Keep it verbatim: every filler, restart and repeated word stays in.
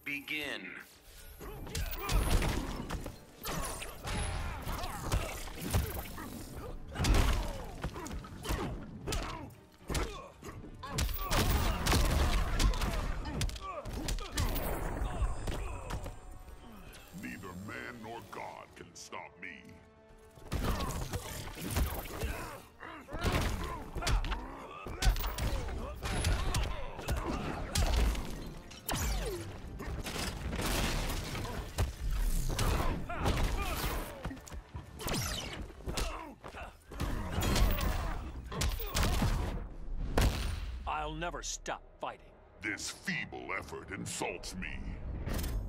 Begin. Neither man nor God can stop me. I'll never stop fighting. This feeble effort insults me.